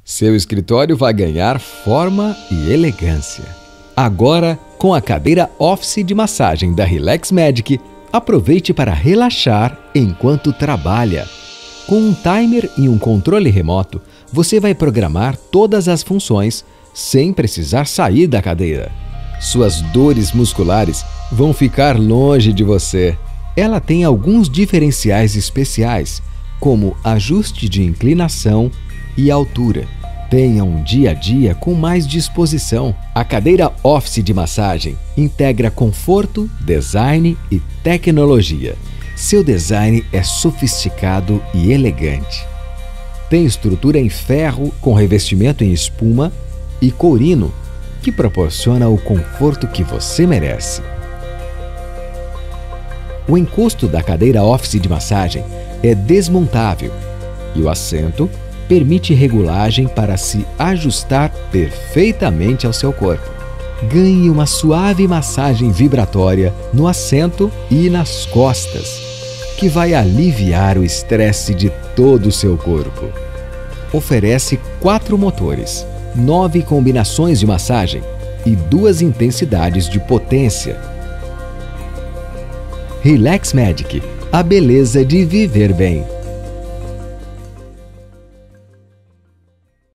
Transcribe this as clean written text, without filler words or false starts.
Seu escritório vai ganhar forma e elegância. Agora, com a cadeira Office de massagem da Relax Magic, aproveite para relaxar enquanto trabalha. Com um timer e um controle remoto, você vai programar todas as funções sem precisar sair da cadeira. Suas dores musculares vão ficar longe de você. Ela tem alguns diferenciais especiais, como ajuste de inclinação e altura. Tenha um dia a dia com mais disposição. A cadeira Office de massagem integra conforto, design e tecnologia. Seu design é sofisticado e elegante. Tem estrutura em ferro com revestimento em espuma e courino, que proporciona o conforto que você merece. O encosto da cadeira Office de massagem é desmontável e o assento permite regulagem para se ajustar perfeitamente ao seu corpo. Ganhe uma suave massagem vibratória no assento e nas costas, que vai aliviar o estresse de todo o seu corpo. Oferece 4 motores, 9 combinações de massagem e 2 intensidades de potência. Relax Magic, a beleza de viver bem.